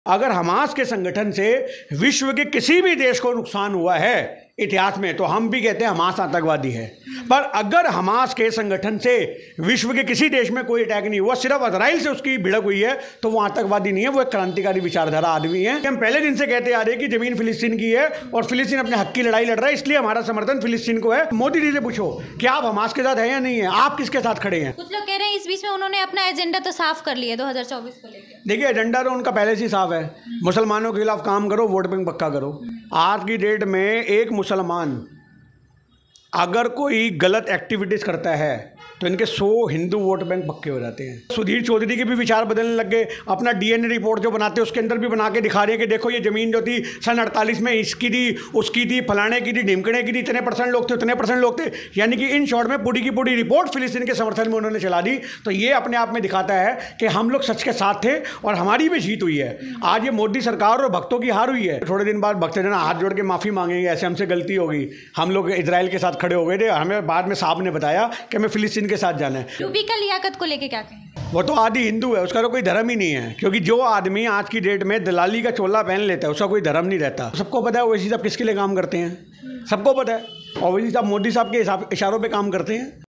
अगर हमास के संगठन से विश्व के किसी भी देश को नुकसान हुआ है इतिहास में तो हम भी कहते हैं हमास आतंकवादी है। पर अगर हमास के संगठन से विश्व के किसी देश में कोई अटैक नहीं हुआ, सिर्फ इजराइल से उसकी भिड़क हुई है, तो वो आतंकवादी नहीं है, वो एक क्रांतिकारी विचारधारा आदमी है। हम पहले दिन से कहते आ रहे हैं कि जमीन फिलिस्तीन की है और फिलिस्तीन अपने हक की लड़ाई लड़ रहा है, इसलिए हमारा समर्थन फिलिस्तीन को है। मोदी जी से पूछो कि आप हमास के साथ है या नहीं है, आप किसके साथ खड़े हैं? कुछ लोग कह रहे हैं इस बीच में उन्होंने अपना एजेंडा तो साफ कर लिया 2024 को लेकर। देखिए, एजेंडा तो उनका पहले से ही साफ है, मुसलमानों के खिलाफ काम करो, वोट बैंक पक्का करो। आज की डेट में एक मुसलमान अगर कोई गलत एक्टिविटीज़ करता है तो इनके 100 हिंदू वोट बैंक पक्के हो जाते हैं। सुधीर चौधरी के भी विचार बदलने लग गए। अपना डीएनए रिपोर्ट जो बनाते हैं उसके अंदर भी बना के दिखा रहे हैं कि देखो ये ज़मीन जो थी सन 48 में इसकी थी, उसकी थी, फलाने की थी, ढिमकने की थी, इतने % लोग थे, उतने % लोग थे। यानी कि इन शॉर्ट में पूरी की पूरी रिपोर्ट फिलिस्तीन के समर्थन में उन्होंने चला दी। तो ये अपने आप में दिखाता है कि हम लोग सच के साथ थे और हमारी भी जीत हुई है। आज ये मोदी सरकार और भक्तों की हार हुई है। थोड़े दिन बाद भक्तजन हाथ जोड़ के माफ़ी मांगेंगे, ऐसे हमसे गलती होगी, हम लोग इजराइल के साथ खड़े हो गए थे, हमें बाद में साहब ने बताया कि हमें फिलिस्तीन के साथ जाना है। यूपी का लियाकत को लेके क्या कहें? वो तो आदि हिंदू है, उसका तो कोई धर्म ही नहीं है। क्योंकि जो आदमी आज की डेट में दलाली का चोला पहन लेता है उसका कोई धर्म नहीं रहता। सबको पता है ओवैसी साहब किसके लिए काम करते हैं, सबको पता है। ओवैसी साहब मोदी साहब के इशारों पे काम करते हैं।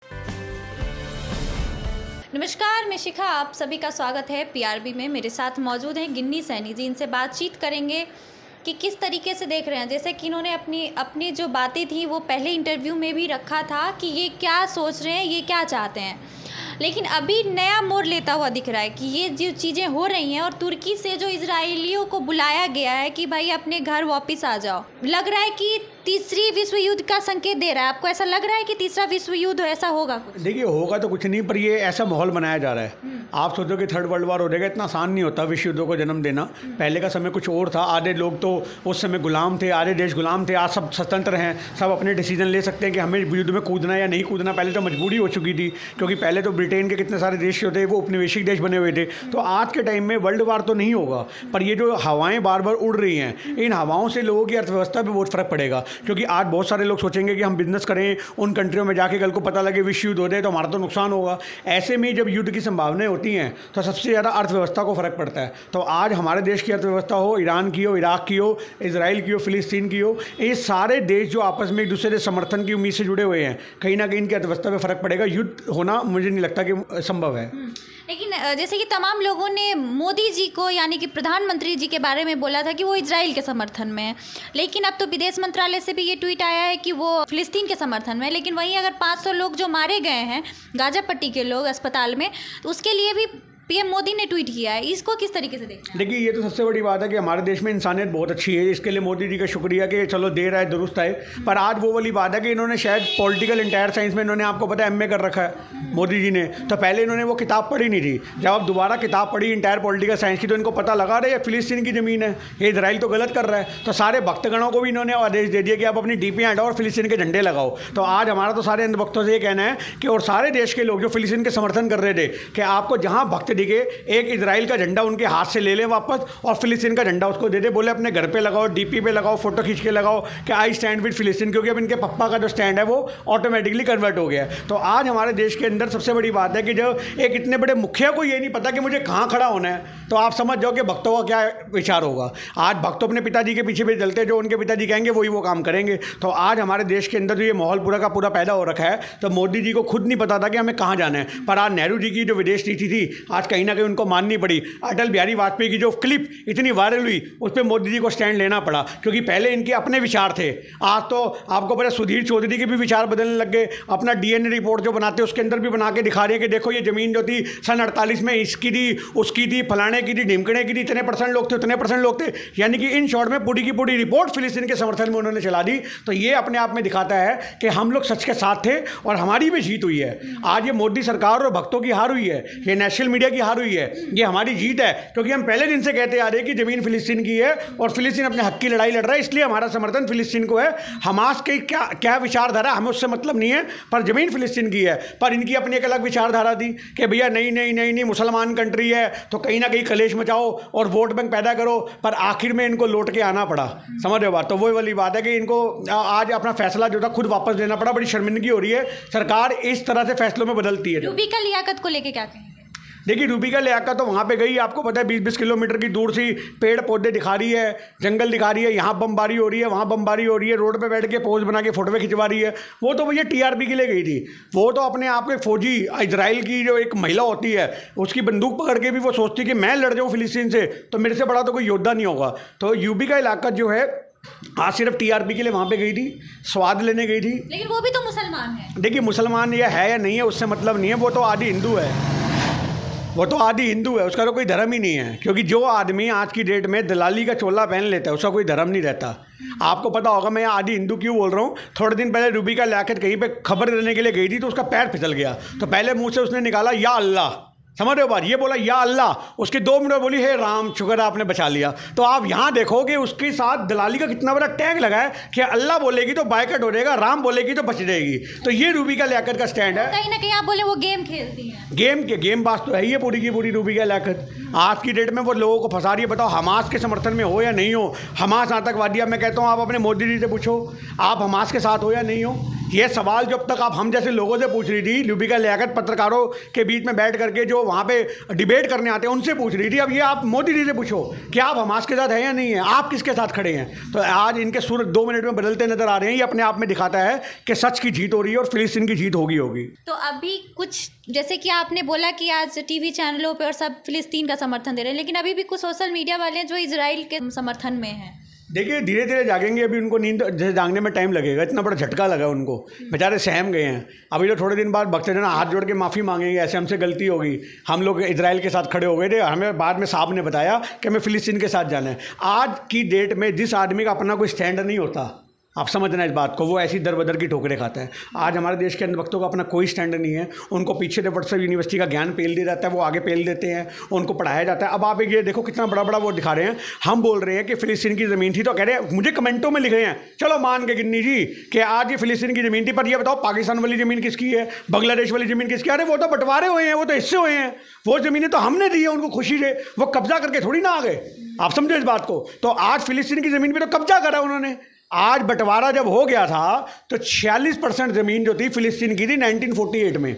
नमस्कार, मैं शिखा, आप सभी का स्वागत है पीआरबी में। मेरे साथ मौजूद हैं गिन्नी सैनी जी। इनसे बातचीत करेंगे कि किस तरीके से देख रहे हैं। जैसे कि इन्होंने अपनी जो बातें थी वो पहले इंटरव्यू में भी रखा था कि ये क्या सोच रहे हैं, ये क्या चाहते हैं, लेकिन अभी नया मोड़ लेता हुआ दिख रहा है कि ये जो चीज़ें हो रही हैं और तुर्की से जो इजरायलियों को बुलाया गया है कि भाई अपने घर वापस आ जाओ, लग रहा है कि तीसरी विश्व युद्ध का संकेत दे रहा है। आपको ऐसा लग रहा है कि तीसरा विश्व युद्ध ऐसा होगा? देखिए, होगा तो कुछ नहीं, पर ये ऐसा माहौल बनाया जा रहा है। आप सोचो कि थर्ड वर्ल्ड वॉर हो जाएगा, इतना आसान नहीं होता विश्व युद्धों को जन्म देना। पहले का समय कुछ और था, आधे लोग तो उस समय गुलाम थे, आधे देश गुलाम थे। आज सब स्वतंत्र हैं, सब अपने डिसीजन ले सकते हैं कि हमें युद्ध में कूदना या नहीं कूदना। पहले तो मजबूरी हो चुकी थी, क्योंकि पहले तो ब्रिटेन के कितने सारे देश होते वो उपनिवेशिक देश बने हुए थे। तो आज के टाइम में वर्ल्ड वार तो नहीं होगा, पर ये जो हवाएं बार बार उड़ रही हैं, इन हवाओं से लोगों की अर्थव्यवस्था पर बहुत फर्क पड़ेगा। क्योंकि आज बहुत सारे लोग सोचेंगे कि हम बिजनेस करें उन कंट्रियों में जाके, कल को पता लगे विश्व युद्ध हो जाए तो हमारा तो नुकसान होगा। ऐसे में जब युद्ध की संभावनाएं होती हैं तो सबसे ज़्यादा अर्थव्यवस्था को फ़र्क पड़ता है। तो आज हमारे देश की अर्थव्यवस्था हो, ईरान की हो, इराक की हो, इजराइल की हो, फिलिस्तीन की हो, ये सारे देश जो आपस में एक दूसरे के समर्थन की उम्मीद से जुड़े हुए हैं, कहीं ना कहीं इनकी अर्थव्यवस्था पर फ़र्क पड़ेगा। युद्ध होना मुझे नहीं लगता कि संभव है। लेकिन जैसे कि तमाम लोगों ने मोदी जी को, यानी कि प्रधानमंत्री जी के बारे में बोला था कि वो इजराइल के समर्थन में है, लेकिन अब तो विदेश मंत्रालय से भी ये ट्वीट आया है कि वो फिलिस्तीन के समर्थन में है। लेकिन वहीं अगर 500 लोग जो मारे गए हैं गाजा पट्टी के लोग अस्पताल में, तो उसके लिए भी पीएम मोदी ने ट्वीट किया है। इसको किस तरीके से देखते हैं? देखिए, ये तो सबसे बड़ी बात है कि हमारे देश में इंसानियत बहुत अच्छी है। इसके लिए मोदी जी का शुक्रिया कि चलो देर आए दुरुस्त आए। पर आज वो वाली बात है कि इन्होंने शायद पॉलिटिकल इंटायर साइंस में इन्होंने, आपको पता है, MA कर रखा है मोदी जी ने। तो पहले इन्होंने वो किताब पढ़ी नहीं थी। जब आप दोबारा किताब पढ़ी इंटायर पॉलिटिकल साइंस की तो इनको पता लगा रहे ये फिलिस्तीन की ज़मीन है, ये इजराइल तो गलत कर रहा है। तो सारे भक्तगणों को भी इन्होंने आदेश दे दिया कि आप अपनी DP हटाओ और फिलिस्तीन के झंडे लगाओ। तो आज हमारा तो सारे अंधभक्तों से ये कहना है कि, और सारे देश के लोग जो फिलिस्तीन के समर्थन कर रहे थे, कि आपको जहाँ भक्त दिखे एक इजराइल का झंडा उनके हाथ से ले लें वापस और फिलिस्तीन का झंडा उसको दे दे, बोले अपने घर पे लगाओ, DP पे लगाओ, फोटो खींच के लगाओ कि आई स्टैंड विद फिलिस्तीन। क्योंकि अब इनके पप्पा का जो स्टैंड है वो ऑटोमेटिकली कन्वर्ट हो गया है। तो आज हमारे देश के अंदर सबसे बड़ी बात है कि जब एक इतने बड़े मुखिया को ये नहीं पता कि मुझे कहाँ खड़ा होना है, तो आप समझ जाओ कि भक्तों का क्या विचार होगा। आज भक्त अपने पिताजी के पीछे भी चलते हैं, जो उनके पिताजी कहेंगे वही वो काम करेंगे। तो आज हमारे देश के अंदर जो ये माहौल पूरा का पूरा पैदा हो रखा है, तो मोदी जी को खुद नहीं पता था कि हमें कहाँ जाना है। पर आज नेहरू जी की जो विदेश नीति थी, आज कहीं ना कहीं उनको माननी पड़ी। अटल बिहारी वाजपेयी की जो क्लिप इतनी वायरल हुई, उस पर मोदी जी को स्टैंड लेना पड़ा, क्योंकि पहले इनके अपने विचार थे। आज तो आपको पता, सुधीर चौधरी के भी विचार बदलने लग गए। अपना डीएनए रिपोर्ट जो बनाते हैं उसके अंदर भी बना के दिखा रहे हैं कि देखो ये ज़मीन जो थी सन 48 में इसकी थी, उसकी थी, फलाने की थी, ढिमकने की थी, इतने % लोग थे, उतने % लोग थे। यानी कि इन शॉर्ट में पूरी की पूरी रिपोर्ट फिलिस्तीन के समर्थन में उन्होंने चला दी। तो ये अपने आप में दिखाता है कि हम लोग सच के साथ थे और हमारी भी जीत हुई है। आज ये मोदी सरकार और भक्तों की हार हुई है, ये नेशनल मीडिया की हार हुई है, ये हमारी जीत है। क्योंकि हम पहले दिन से कहते आ रहे हैं कि ज़मीन फिलिस्तीन की है और फिलिस्तीन अपने हक की लड़ाई लड़ रहा है, इसलिए हमारा समर्थन फिलिस्तीन को है। हमास की क्या विचारधारा हमें उससे मतलब नहीं है, पर ज़मीन फिलिस्तीन की है। पर इनकी अपनी एक अलग विचारधारा थी कि भैया नहीं मुसलमान कंट्री है तो कहीं ना कहीं कलेश मचाओ और वोट बैंक पैदा करो। पर आखिर में इनको लौट के आना पड़ा, समझ रहे हो बात? तो वही वाली बात है कि इनको आज अपना फैसला जो था खुद वापस लेना पड़ा। बड़ी शर्मिंदगी हो रही है, सरकार इस तरह से फैसलों में बदलती है। यूपी का लियाकत को लेकर क्या कहेंगे? देखिए रूबिका लियाकत तो वहाँ पे गई, आपको पता है 20-20 किलोमीटर की दूर से पेड़ पौधे दिखा रही है, जंगल दिखा रही है, यहाँ बमबारी हो रही है, वहाँ बमबारी हो रही है, रोड पे बैठ के पोज बना के फोटो खिंचवा रही है। वो तो भैया टीआरपी के लिए गई थी। वो तो अपने आप के फौजी, इजराइल की जो एक महिला होती है उसकी बंदूक पकड़ के भी वो सोचती कि मैं लड़ जाऊँ फिलिस्तीन से तो मेरे से बड़ा तो कोई योद्धा नहीं होगा। तो रूबिका लियाकत जो है आज सिर्फ टीआरपी के लिए वहाँ पे गई थी, स्वाद लेने गई थी। लेकिन वो भी तो मुसलमान है। देखिए मुसलमान ये है या नहीं है उससे मतलब नहीं है, वो तो आदि हिंदू है, वो तो आदि हिंदू है, उसका तो कोई धर्म ही नहीं है। क्योंकि जो आदमी आज की डेट में दलाली का चोला पहन लेता है उसका कोई धर्म नहीं रहता। आपको पता होगा मैं आदि हिंदू क्यों बोल रहा हूँ। थोड़े दिन पहले रूबिका लियाकत कहीं पे खबर देने के लिए गई थी तो उसका पैर फिसल गया, तो पहले मुंह से उसने निकाला या अल्लाह, समझ रहे हो बात, ये बोला या अल्लाह, उसके 2 मिनट बोली हे राम, शुक्र है आपने बचा लिया। तो आप यहाँ देखो कि उसके साथ दलाली का कितना बड़ा टैग लगा है कि अल्लाह बोलेगी तो बायकट हो जाएगा, राम बोलेगी तो बच जाएगी। तो ये रूबिका लियाकत का स्टैंड है। कहीं ना कहीं आप बोले वो गेम खेलती हैं, गेम बात तो है ही है पूरी की पूरी रूबिका लियाकत। आज की डेट में वो लोगों को फंसा रही है। बताओ हमास के समर्थन में हो या नहीं हो, हमास आतंकवादी। अब मैं कहता हूँ आप अपने मोदी जी से पूछो आप हमास के साथ हो या नहीं हो। ये सवाल जब तक आप हम जैसे लोगों से पूछ रही थी, रूबिका लियाकत पत्रकारों के बीच में बैठ करके जो वहाँ पे डिबेट करने आते हैं उनसे पूछ रही थी। अब ये आप मोदी जी से पूछो कि आप हमास के साथ हैं या नहीं है, आप किसके साथ खड़े हैं। तो आज इनके सुर 2 मिनट में बदलते नजर आ रहे हैं। ये अपने आप में दिखाता है कि सच की जीत हो रही है और फिलिस्तीन की जीत होगी। तो अभी कुछ जैसे कि आपने बोला कि आज टीवी चैनलों पे और सब फिलिस्तीन का समर्थन दे रहे हैं, लेकिन अभी भी कुछ सोशल मीडिया वाले हैं जो इजराइल के समर्थन में हैं। देखिए धीरे धीरे जागेंगे, अभी उनको नींद जैसे जागने में टाइम लगेगा, इतना बड़ा झटका लगा उनको, बेचारे सहम गए हैं। अभी तो थोड़े दिन बाद भक्तजन हाथ जोड़ के माफ़ी मांगेंगे, ऐसे हमसे गलती होगी, हम लोग इजराइल के साथ खड़े हो गए थे, हमें बाद में साहब ने बताया कि हमें फिलिस्तीन के साथ जाना है। आज की डेट में जिस आदमी का अपना कोई स्टैंड नहीं होता, आप समझना इस बात को, वो ऐसी दर बदर की ठोकरें खाता है। आज हमारे देश के अंधभक्तों का अपना कोई स्टैंड नहीं है। उनको पीछे से व्हाट्सएप यूनिवर्सिटी का ज्ञान पेल दिया जाता है, वो आगे पेल देते हैं, उनको पढ़ाया जाता है। अब आप ये देखो कितना बड़ा बड़ा वो दिखा रहे हैं। हम बोल रहे हैं कि फिलिस्तीन की ज़मीन थी तो कह रहे हैं, मुझे कमेंटों में लिख रहे हैं, चलो मान के गिन्नी जी कि आज ये फिलिस्तीन की ज़मीन थी, पर ये बताओ पाकिस्तान वाली ज़मीन किसकी है, बांग्लादेश वाली ज़मीन किसकी है। अरे वो तो बंटवारे हुए हैं, वो तो हिस्से हुए हैं, वो ज़मीनें तो हमने दी है उनको खुशी से, वो कब्जा करके थोड़ी ना आ गए। आप समझो इस बात को। तो आज फिलिस्तीन की ज़मीन पर तो कब्जा करा उन्होंने। आज बंटवारा जब हो गया था तो 46% ज़मीन जो थी फिलिस्तीन की थी 1948 में,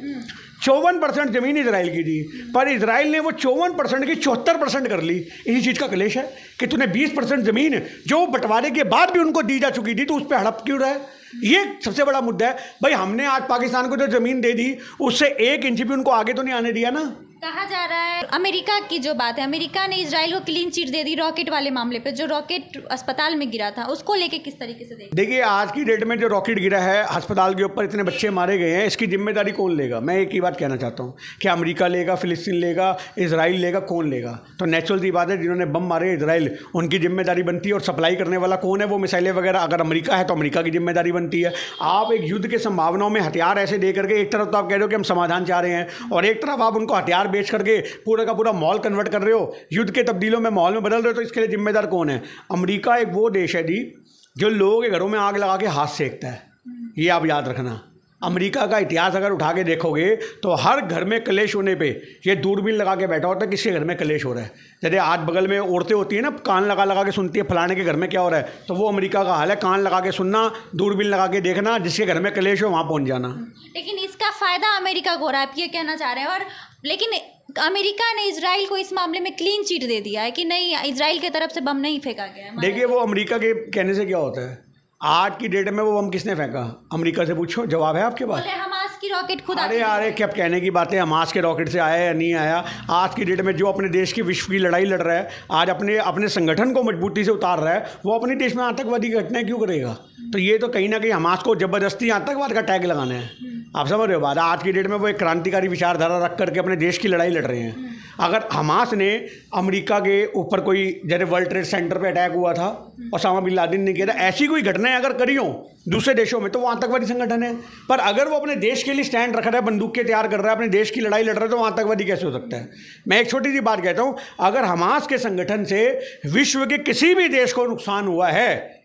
54% ज़मीन इजराइल की थी, पर इजराइल ने वो 54% की 74% कर ली। इसी चीज़ का क्लेश है कि तूने 20% ज़मीन जो बंटवारे के बाद भी उनको दी जा चुकी थी तो उस पर हड़प क्यों रहा है। ये सबसे बड़ा मुद्दा है भाई। हमने आज पाकिस्तान को जो ज़मीन दे दी उससे 1 इंच भी उनको आगे तो नहीं आने दिया ना। कहा जा रहा है अमेरिका की जो बात है, अमेरिका ने इजराइल को क्लीन चिट दे दी रॉकेट वाले मामले पे, जो रॉकेट अस्पताल में गिरा था उसको लेके किस तरीके से देखिए आज की डेट में जो रॉकेट गिरा है अस्पताल के ऊपर, इतने बच्चे मारे गए हैं, इसकी जिम्मेदारी कौन लेगा। मैं एक ही बात कहना चाहता हूँ कि अमेरिका लेगा, फिलिस्तीन लेगा, इजराइल लेगा, कौन लेगा। तो नेचुरल सी बात है जिन्होंने बम मारे इजराइल, उनकी जिम्मेदारी बनती है। और सप्लाई करने वाला कौन है, वो मिसाइलें वगैरह अगर अमेरिका है तो अमेरिका की जिम्मेदारी बनती है। आप एक युद्ध के संभावनाओं में हथियार ऐसे दे करके, एक तरफ तो आप कह रहे हो कि हम समाधान चाह रहे हैं और एक तरफ आप उनको हथियार बेच करके पूरा का पूरा माहौल कन्वर्ट कर रहे हो, युद्ध के तब्दीलों में माहौल में बदल रहे हो। तो इसके लिए जिम्मेदार कौन है। अमेरिका एक वो देश है जी जो लोगों के घरों में आग लगा के हाथ सेकता है, ये आप याद रखना। अमेरिका का इतिहास अगर उठा के देखोगे तो हर घर में कलेश होने पे ये दूरबीन लगा के बैठा होता है किसके घर में कलेश हो रहा है। जैसे आज बगल में औरतें होती है ना, कान लगा लगा के सुनती है फलाने के घर में क्या हो रहा है, तो वो अमेरिका का हाल है। कान लगा के सुनना, दूरबीन लगा के देखना, जिसके घर में कलेश हो वहाँ पहुँच जाना। लेकिन इसका फ़ायदा अमेरिका को हो रहा है, आप ये कहना चाह रहे हैं। और लेकिन अमेरिका ने इजराइल को इस मामले में क्लीन चिट दे दिया है कि नहीं, इजराइल की तरफ से बम नहीं फेंका गया है। देखिए वो अमेरिका के कहने से क्या होता है, आज की डेट में वो बम किसने फेंका, अमेरिका से पूछो, जवाब है आपके पास। हमास की रॉकेट खुद अरे क्या कहने की बात है, हमास के रॉकेट से आया या नहीं आया। आज की डेट में जो अपने देश की विश्व की लड़ाई लड़ रहा है, आज अपने संगठन को मजबूती से उतार रहा है, वो अपने देश में आतंकवादी घटनाएं क्यों करेगा। तो ये तो कहीं ना कहीं हमास को ज़बरदस्ती आतंकवाद का टैग लगाना है। आप समझ रहे हो बात। आज की डेट में वो एक क्रांतिकारी विचारधारा रख करके अपने देश की लड़ाई लड़ रहे हैं। अगर हमास ने अमेरिका के ऊपर कोई, जैसे वर्ल्ड ट्रेड सेंटर पे अटैक हुआ था ओसामा बिन लादेन ने किया था, ऐसी कोई घटनाएं अगर करी हो दूसरे देशों में तो वो आतंकवादी संगठन है। पर अगर वो अपने देश के लिए स्टैंड रख रहा है, बंदूक के तैयार कर रहा है, अपने देश की लड़ाई लड़ रहा है, तो वो आतंकवादी कैसे हो सकता है। मैं एक छोटी सी बात कहता हूँ, अगर हमास के संगठन से विश्व के किसी भी देश को नुकसान हुआ है,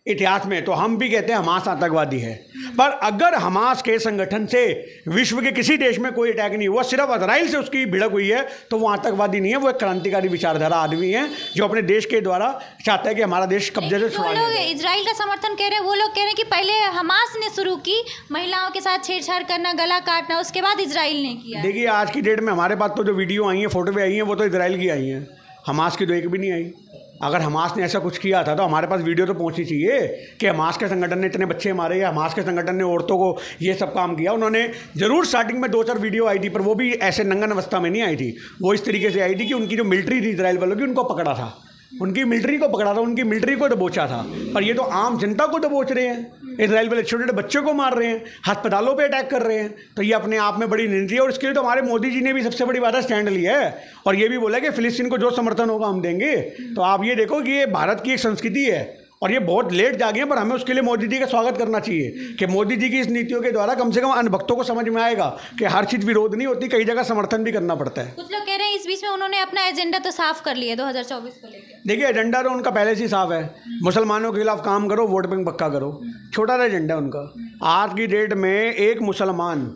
इतिहास में, तो हम भी कहते हैं हमास आतंकवादी है। पर अगर हमास के संगठन से विश्व के किसी देश में कोई अटैक नहीं हुआ, सिर्फ इजराइल से उसकी भिड़क हुई है, तो वो आतंकवादी नहीं है, वो एक क्रांतिकारी विचारधारा आदमी है जो अपने देश के द्वारा चाहता है कि हमारा देश कब्जे से छुड़ा ले। इजराइल का समर्थन कह रहे हैं, वो लोग कह रहे हैं कि पहले हमास ने शुरू की महिलाओं के साथ छेड़छाड़ करना, गला काटना, उसके बाद इजराइल ने किया। देखिए आज की डेट में हमारे पास तो जो वीडियो आई हैं, फोटो भी आई हैं, वो तो इजराइल की आई हैं, हमास की तो एक भी नहीं आई। अगर हमास ने ऐसा कुछ किया था तो हमारे पास वीडियो तो पहुंचनी चाहिए कि हमास के संगठन ने इतने बच्चे मारे या हमास के संगठन ने औरतों को ये सब काम किया। उन्होंने ज़रूर स्टार्टिंग में 2-4 वीडियो आई थी, पर वो भी ऐसे नंगन अवस्था में नहीं आई थी। वो इस तरीके से आई थी कि उनकी जो मिलिट्री थी इजराइल वालों की, उनको पकड़ा था, उनकी मिलिट्री को पकड़ा था, उनकी मिलिट्री को दबोचा था। पर ये तो आम जनता को दबोच रहे हैं, इजराइल वाले छोटे छोटे बच्चों को मार रहे हैं, अस्पतालों पे अटैक कर रहे हैं। तो ये अपने आप में बड़ी निंदनीय है और इसके लिए तो हमारे मोदी जी ने भी सबसे बड़ी बात है स्टैंड लिया है और ये भी बोला है कि फिलिस्तीन को जो समर्थन होगा हम देंगे। तो आप ये देखो कि ये भारत की एक संस्कृति है और ये बहुत लेट जागे हैं, पर हमें उसके लिए मोदी जी का स्वागत करना चाहिए कि मोदी जी की इस नीतियों के द्वारा कम से कम अन्य भक्तों को समझ में आएगा कि हर चीज़ विरोध नहीं होती, कई जगह समर्थन भी करना पड़ता है। कुछ लोग कह रहे हैं इस बीच में उन्होंने अपना एजेंडा तो साफ कर लिया 2024 को लेकर। देखिए एजेंडा तो उनका पहले से ही साफ है, मुसलमानों के खिलाफ काम करो, वोट बैंक पक्का करो, छोटा सा एजेंडा उनका। आज की डेट में एक मुसलमान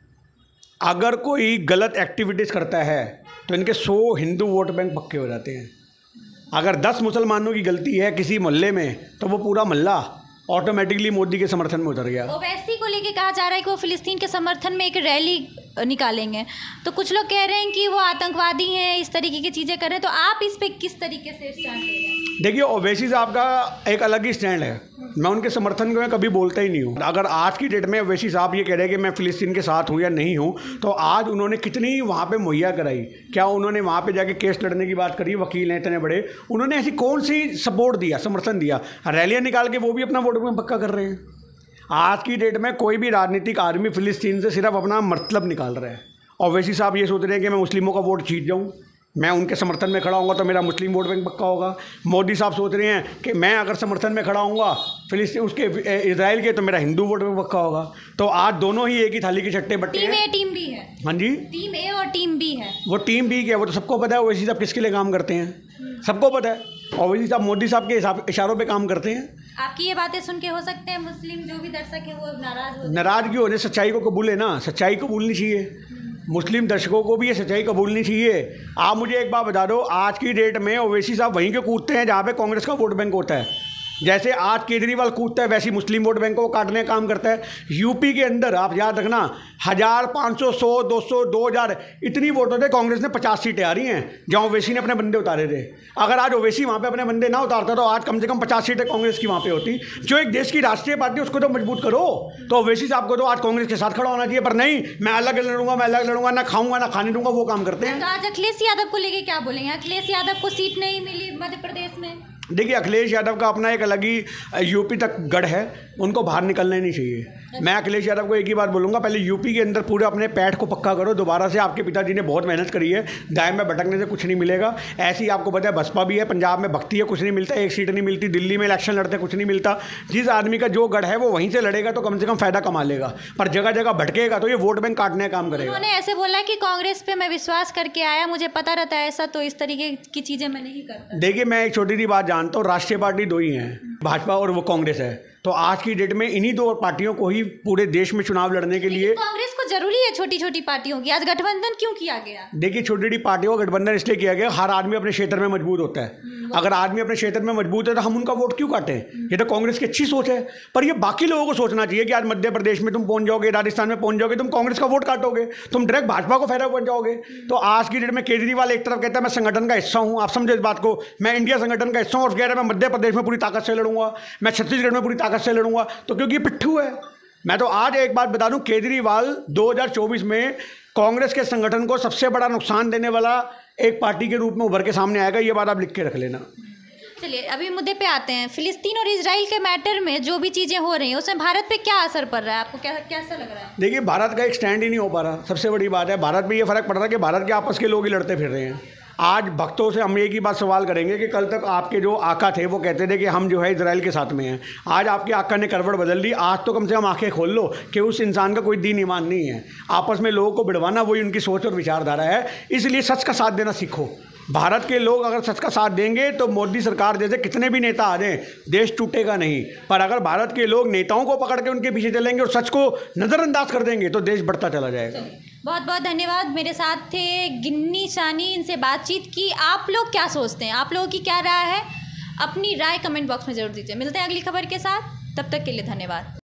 अगर कोई गलत एक्टिविटीज़ करता है तो इनके 100 हिंदू वोट बैंक पक्के हो जाते हैं। अगर 10 मुसलमानों की गलती है किसी मोहल्ले में तो वो पूरा मोहल्ला ऑटोमेटिकली मोदी के समर्थन में उतर गया। ओवैसी को लेके कहा जा रहा है कि वो फिलिस्तीन के समर्थन में एक रैली निकालेंगे, तो कुछ लोग कह रहे हैं कि वो आतंकवादी हैं, इस तरीके की चीज़ें कर रहे हैं। तो आप इस पे किस तरीके से स्टैंड ले रहे हैं? देखिए ओवैसी साहब का एक अलग ही स्टैंड है, मैं उनके समर्थन में कभी बोलता ही नहीं हूँ। अगर आज की डेट में ओवैसी साहब ये कह रहे हैं कि मैं फिलिस्तीन के साथ हूँ या नहीं हूँ, तो आज उन्होंने कितनी वहाँ पे मुहैया कराई, क्या उन्होंने वहाँ पे जाके केस लड़ने की बात करी, वकील हैं इतने बड़े, उन्होंने ऐसी कौन सी सपोर्ट दिया, समर्थन दिया? रैलियाँ निकाल के वो भी अपना वोट बैंक पक्का कर रहे हैं। आज की डेट में कोई भी राजनीतिक आदमी फिलिस्तीन से सिर्फ अपना मतलब निकाल रहा है। ओवैसी साहब ये सोच रहे हैं कि मैं मुस्लिमों का वोट जीत जाऊँ, मैं उनके समर्थन में खड़ा होऊंगा तो मेरा मुस्लिम वोट बैंक पक्का होगा। मोदी साहब सोच रहे हैं कि मैं अगर समर्थन में खड़ा होऊंगा फिलिस्तीन उसके इजराइल के तो मेरा हिंदू वोट बैंक पक्का होगा। तो आज दोनों ही एक ही थाली के चट्टे बट्टे हैं। टीम ए टीम बी है। हाँ जी, टीम ए और टीम बी है। वो टीम बी क्या, वो तो सबको पता है ओवैसी साहब किसके लिए काम करते हैं, सबको पता है। ओवैसी साहब मोदी साहब के इशारों पर काम करते हैं। आपकी ये बातें सुन के हो सकते हैं मुस्लिम जो भी दर्शक है वो नाराज क्यों होने, सच्चाई को कबूले ना, सच्चाई कबूलनी चाहिए। मुस्लिम दर्शकों को भी ये सच्चाई कबूलनी चाहिए। आप मुझे एक बात बता दो, आज की डेट में ओवैसी साहब वहीं के कूदते हैं जहाँ पे कांग्रेस का वोट बैंक होता है। जैसे आज केजरीवाल कूदता है वैसे मुस्लिम वोट बैंक को काटने का काम करता है। यूपी के अंदर आप याद रखना 1000, 500, 100, 200, 2000 इतनी वोटों थे, कांग्रेस ने 50 सीटें आ रही हैं जहाँ ओवैसी ने अपने बंदे उतारे थे। अगर आज ओवैसी वहाँ पे अपने बंदे ना उतारता तो आज कम से कम 50 सीटें कांग्रेस की वहाँ पे होती। जो एक देश की राष्ट्रीय पार्टी उसको तो मजबूत करो। तो ओवैसी साहब को तो आज कांग्रेस के साथ खड़ा होना चाहिए, पर नहीं मैं अलग लड़ूंगा, ना खाऊंगा ना खाने दूंगा, वो काम करते हैं। तो आज अखिलेश यादव को लेके क्या बोलेंगे? अखिलेश यादव को सीट नहीं मिली मध्य प्रदेश में। देखिए अखिलेश यादव का अपना एक अलग ही यूपी तक गढ़ है, उनको बाहर निकलना ही नहीं चाहिए। मैं अखिलेश यादव को एक ही बात बोलूँगा, पहले यूपी के अंदर पूरे अपने पैठ को पक्का करो दोबारा से। आपके पिताजी ने बहुत मेहनत करी है, दाएं में भटकने से कुछ नहीं मिलेगा। ऐसे ही आपको पता है बसपा भी है, पंजाब में भक्ति है, कुछ नहीं मिलता, एक सीट नहीं मिलती, दिल्ली में इलेक्शन लड़ते कुछ नहीं मिलता। जिस आदमी का जो गढ़ है वो वहीं से लड़ेगा तो कम से कम फायदा कमा लेगा, पर जगह जगह भटकेगा तो ये वोट बैंक काटने का काम करेगा। उन्होंने ऐसे बोला कि कांग्रेस पे मैं विश्वास करके आया, मुझे पता रहता है ऐसा, तो इस तरीके की चीज़ें मैं नहीं करता। देखिए मैं एक छोटी सी बात जानता हूँ, राष्ट्रीय पार्टी दो ही हैं, भाजपा और वो कांग्रेस है। तो आज की डेट में इन्हीं दो पार्टियों को ही पूरे देश में चुनाव लड़ने के लिए कांग्रेस को जरूरी है छोटी छोटी पार्टियों की, आज गठबंधन क्यों किया गया? देखिए छोटी छोटी पार्टियों का गठबंधन इसलिए किया गया, हर आदमी अपने क्षेत्र में मजबूत होता है। अगर आदमी अपने क्षेत्र में मजबूत है तो हम उनका वोट क्यों काटें? ये तो कांग्रेस की अच्छी सोच है, पर ये बाकी लोगों को सोचना चाहिए कि आज मध्य प्रदेश में तुम पहुंच जाओगे, राजस्थान में पहुंच जाओगे, तुम कांग्रेस का वोट काटोगे, तुम डायरेक्ट भाजपा को फायदा पहुंच जाओगे। तो आज की डेट में केजरीवाल एक तरफ कहता है मैं संगठन का हिस्सा हूं, आप समझो इस बात को, मैं इंडिया संगठन का हिस्सा हूं, और कह रहा है मैं मध्य प्रदेश में पूरी ताकत से लड़ूंगा, मैं छत्तीसगढ़ में पूरी ताकत से लड़ूंगा, तो क्योंकि ये पिट्ठू है। मैं तो आज एक बात बता दूं, केजरीवाल 2024 में कांग्रेस के संगठन को सबसे बड़ा नुकसान देने वाला एक पार्टी के रूप में उभर के सामने आएगा, ये बात आप लिख के रख लेना। चलिए अभी मुद्दे पे आते हैं। फिलिस्तीन और इजराइल के मैटर में जो भी चीज़ें हो रही हैं उसमें भारत पे क्या असर पड़ रहा है, आपको कैसा लग रहा है? देखिए भारत का एक स्टैंड ही नहीं हो पा रहा, सबसे बड़ी बात है। भारत में ये फ़र्क पड़ रहा है कि भारत के आपस के लोग ही लड़ते फिर रहे हैं। आज भक्तों से हम एक ही बात सवाल करेंगे कि कल तक आपके जो आका थे वो कहते थे कि हम जो है इजराइल के साथ में हैं, आज आपके आका ने करवट बदल दी। आज तो कम से कम आंखें खोल लो कि उस इंसान का कोई दीन ईमान नहीं है। आपस में लोगों को भिड़वाना वही उनकी सोच और विचारधारा है, इसलिए सच का साथ देना सीखो। भारत के लोग अगर सच का साथ देंगे तो मोदी सरकार जैसे कितने भी नेता आ जाएं, देश टूटेगा नहीं। पर अगर भारत के लोग नेताओं को पकड़ के उनके पीछे चलेंगे और सच को नज़रअंदाज कर देंगे तो देश बढ़ता चला जाएगा। बहुत बहुत धन्यवाद। मेरे साथ थे गिन्नी सानी, इनसे बातचीत की। आप लोग क्या सोचते हैं, आप लोगों की क्या राय है, अपनी राय कमेंट बॉक्स में ज़रूर दीजिए। मिलते हैं अगली खबर के साथ, तब तक के लिए धन्यवाद।